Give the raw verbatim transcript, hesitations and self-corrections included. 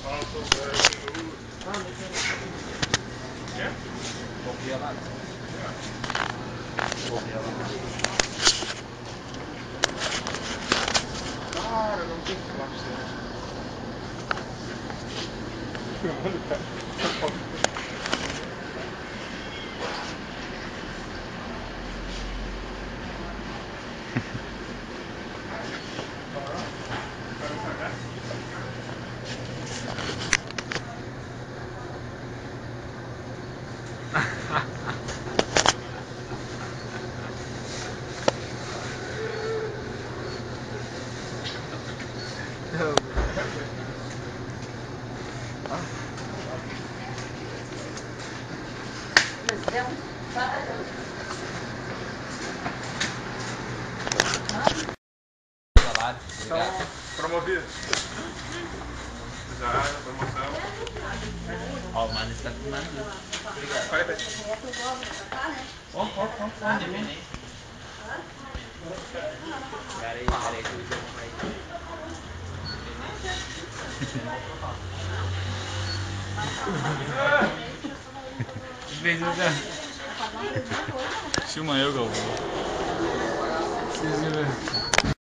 Cara, não tem que falar pra você. Então, promovido. Já, promoção. Ó, o mano está filmando. Obrigado. Vai, Ó, ó, ó, ó. Independente. Peraí, peraí, que eu vou aí. Filma eu, Galvão.